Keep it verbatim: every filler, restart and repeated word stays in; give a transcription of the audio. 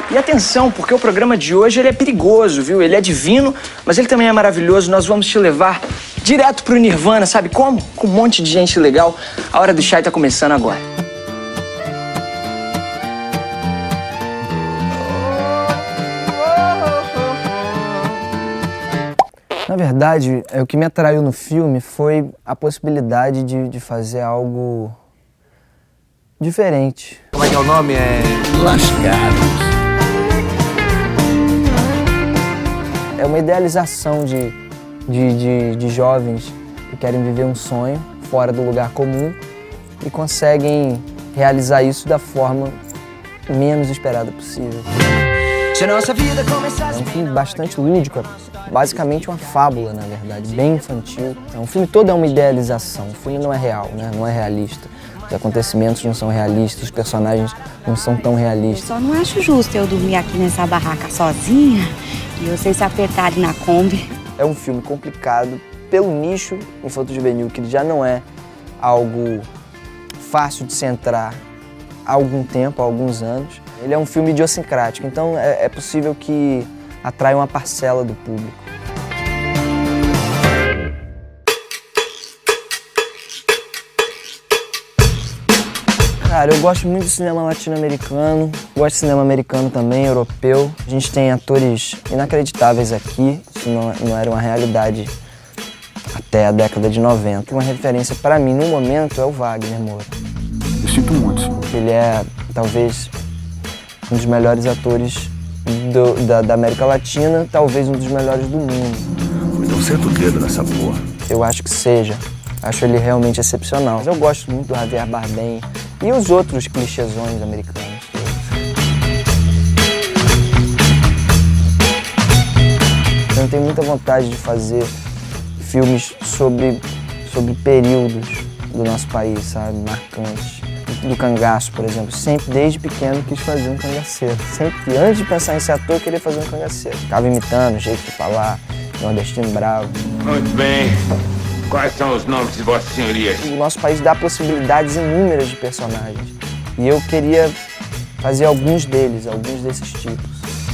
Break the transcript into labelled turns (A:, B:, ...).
A: E atenção, porque o programa de hoje ele é perigoso, viu? Ele é divino, mas ele também é maravilhoso. Nós vamos te levar direto pro Nirvana, sabe como? Com um monte de gente legal. A Hora do Chai tá começando agora.
B: Na verdade, o que me atraiu no filme foi a possibilidade de, de fazer algo diferente.
C: Como é que é o nome? É... Lascados.
B: É uma idealização de, de, de, de jovens que querem viver um sonho fora do lugar comum e conseguem realizar isso da forma menos esperada possível. É um filme bastante lúdico, basicamente uma fábula, na verdade, bem infantil. O filme todo é uma idealização, o filme não é real, né? Não é realista. Os acontecimentos não são realistas, os personagens não são tão realistas.
D: Eu só não acho justo eu dormir aqui nessa barraca sozinha e vocês se apertarem na Kombi.
B: É um filme complicado pelo nicho infanto-juvenil, que já não é algo fácil de se entrar há algum tempo, há alguns anos. Ele é um filme idiosincrático, então é, é possível que atraia uma parcela do público. Cara, eu gosto muito do cinema latino-americano, gosto de cinema americano também, europeu. A gente tem atores inacreditáveis aqui, isso não, não era uma realidade até a década de noventa. Uma referência para mim, no momento, é o Wagner Moura.
C: Eu sinto muito.
B: Ele é, talvez, um dos melhores atores do, da, da América Latina, talvez um dos melhores do mundo.
C: Então senta o dedo nessa porra.
B: Eu acho que seja. Acho ele realmente excepcional. Mas eu gosto muito do Javier Bardem e os outros clichêsões americanos. Eu tenho muita vontade de fazer filmes sobre, sobre períodos do nosso país, sabe, marcantes. Do cangaço, por exemplo. Sempre, desde pequeno, quis fazer um cangaceiro. Sempre, antes de pensar em ser ator, eu queria fazer um cangaceiro. Ficava imitando o jeito de falar, nordestino bravo.
E: Muito bem. Quais são os nomes de vossas senhorias?
B: O nosso país dá possibilidades inúmeras de personagens. E eu queria fazer alguns deles, alguns desses tipos.